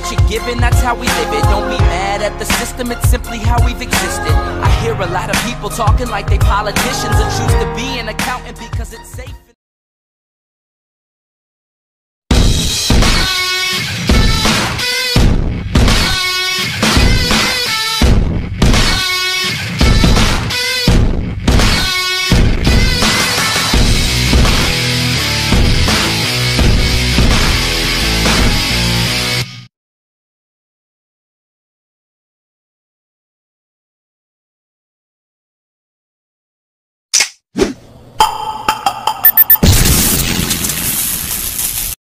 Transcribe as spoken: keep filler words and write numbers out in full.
what you're given, that's how we live it. Don't be mad at the system, it's simply how we've existed. I hear a lot of people talking like they politicians and choose to be an accountant because it's safe.